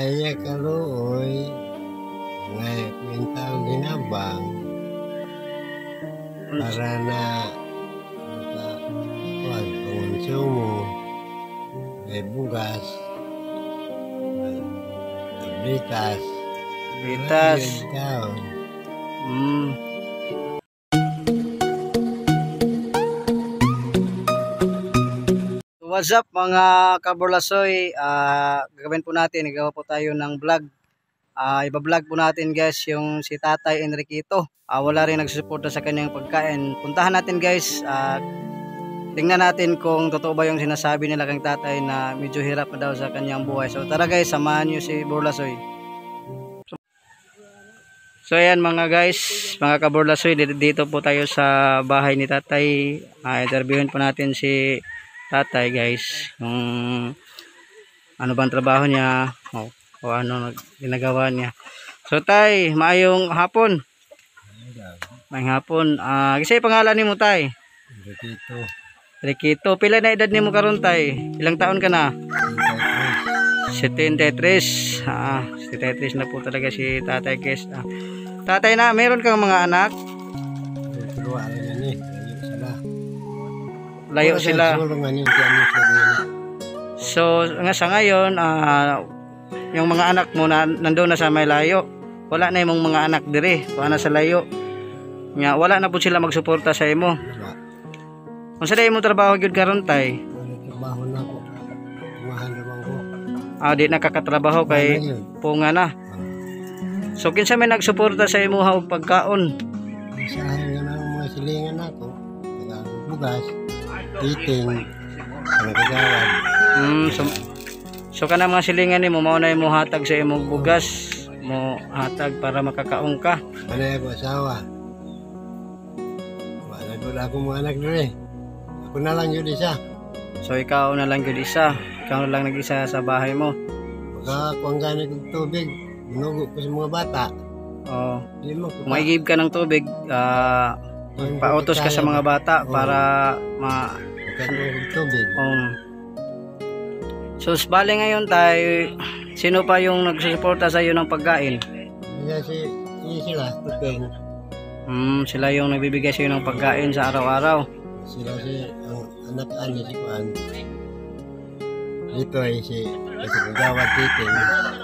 Kaya kaluoy, ngay kwentang ginabang para na makakuan pangonsumo, may bugas, tablitas, taon. What's up mga kaburlasoy, gagawin po natin, nagawa po tayo ng vlog. Iba-vlog po natin guys yung si Tatay Enriquito. Wala rin nagsusuporta sa kanyang pagkain. Puntahan natin guys, tingnan natin kung totoo ba yung sinasabi nila kang tatay na medyo hirap na daw sa kanyang buhay. So tara guys, samahan nyo si Burlasoy. So ayan mga guys, mga kaburlasoy, dito po tayo sa bahay ni Tatay. Interviewin po natin si Tatay guys, yung ano bang trabaho niya o ano ginagawa niya. So Tay, maayong hapon. Maayong hapon. Kasi pangalan ni mo Tay? Enriquito. Pila na edad ni mo karon Tay? Ilang taon ka na? 73. 73 na po talaga si Tatay guys. Tatay na, meron kang mga anak? Layo sila. So nga sa ngayon, yung mga anak mo na nandoon na sa may layo, wala na imong mga anak dire, na sa layo. Nga wala na po sila magsuporta sa imo. Unsa day mo trabaho gyud karon Tay? Trabaho na ko. Mahal naman ko. Di nakakatrabaho kay punga na. So kinsa may nagsuporta sa imo og pagkaon? Sa akin nga mga silingan ako, bugas, titing, nagagawad. So kana mga silingan nimo mao na mo hatag sa imong bugas, mo hatag para makakaon ka. Panay ko asawa. Wala ako mga anak dire. Ako na lang yun isa. So ikaw na lang yun isa. Ikaw na lang nag-isa sa bahay mo. Makakuang gani kong tubig. Minugo ko sa mga bata. Maigib ka ng tubig, pautos ka sa mga bata para tubig. So bali ngayon Tay, sino pa yung nagsusuporta sa iyo ng pagkain? Sila, tuting. Sila yung nagbibigay sa iyo ng pagkain sa araw-araw. Sila ang anak-ani si Juan. Ito ay si Gawad Titing.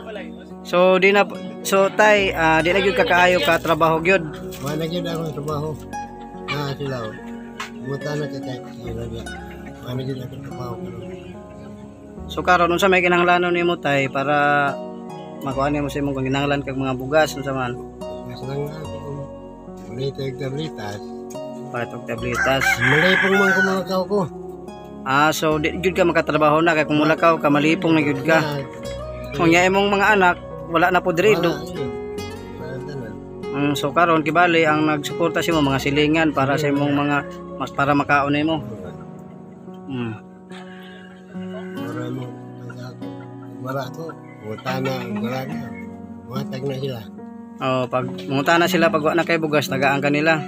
So Tay, di na gyud kakaayo ka trabaho gyud. Wala gyud ako trabaho. Sila. Muta na kay sila dia. Wala gyud ako trabaho karon. So karon unsa may kinahanglanon nimo Tay para makuha nimo sa imong kinahanglan kag mga bugas unsa man? Bugas lang ako. Malay tablitas. Para tog tablitas. Malay pong man ko mga kao ko. So di gyud ka makatrabaho na kay kung mulakaw ka malipong na gyud ka. Kung nya imong mga anak wala na po diri do. So karon kibali ang nagsuporta sa imo mga silingan para sa imong mga para makaon nimo. Wala ko. Wala na. Matag na sila. Pag munta na sila pag wala na kay bugas tagaan kanila.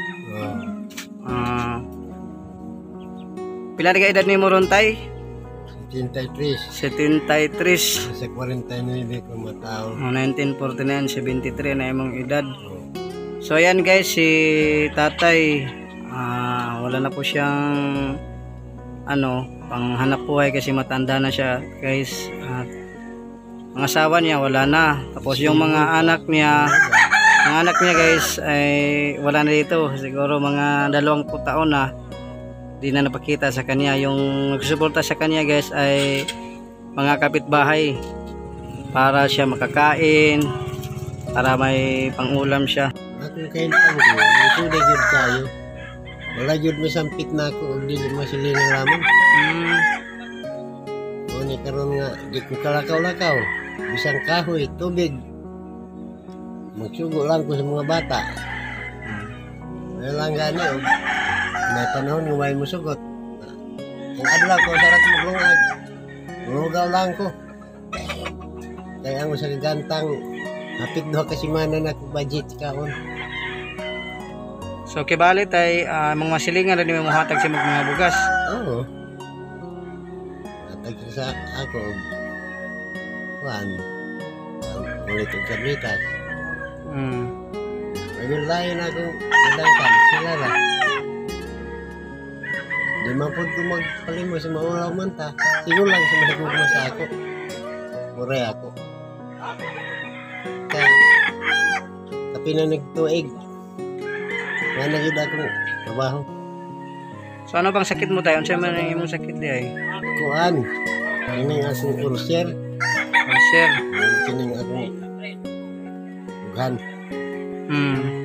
Pila ka edad nimo ron Tay? 73. Sa 49 ko matao. 1949, 73 na imong edad. So ayan guys, si Tatay wala na po siyang panghanap buhay kasi matanda na siya guys. Ang asawa niya wala na. Tapos yung mga anak niya guys ay wala na dito. Siguro mga 20 taon na di na napakita sa kanya. Yung nagsusuporta sa kanya guys ay mga kapitbahay para siya makakain, para may pangulam siya. Ako kain pa mo, suday gyud kayo. Wala gyud masampit na ako og dili masilingan lamang. Ni karon nga di ko kalakaw-lakaw. Bisang kahoy, tubig. Magsugo lang ko sa mga bata. Wala lang gani may panahon nga may musugot. Ang adlaw ko sarap maglungag. Lugaw lang ko. Kaya ang sa gantang hapit do kasi manan ako budget kaon. So kibali Tay, mga masilingan rin mo hatag sa mga bugas. Oo. Hatag sa ako. Juan. ulit ang sablitas. Mm. Ayun lain akong nadangkan, sila na. Di man po ko magpalimo sa maulaw man ta. Siguro lang sa mahigugma sa ako. Mure ako. Tapi na nagtuig. Nga nagid akong trabaho. So ano bang sakit mo tayo? Ano siya man yung imong sakit di ay? Kuan. Kining asong ulcer. Ulcer. Kining akong ughan. Hmm.